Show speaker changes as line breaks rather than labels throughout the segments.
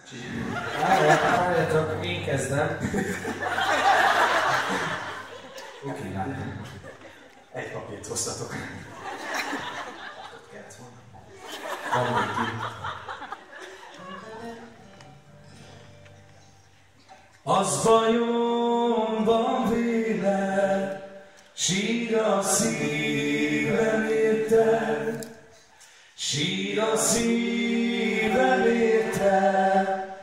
Várjátok, én kezdem. Oké, látom.
Egy papírt hoztatok.
Ott kellett volna. Van még ki. Az bajom van véled, sír a szívem érted, sír a szívem érted,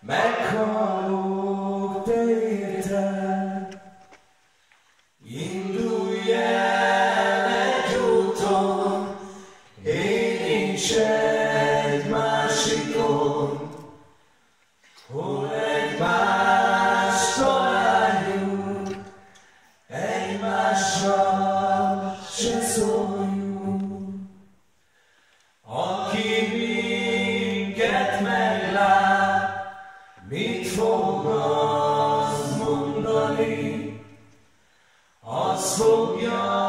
meghalok te érted. Indulj el egy úton, én is egy másikon, hol egymást találjunk, egymással se szóljunk. Aki minket meglát, mit fog az mondani? Azt fogja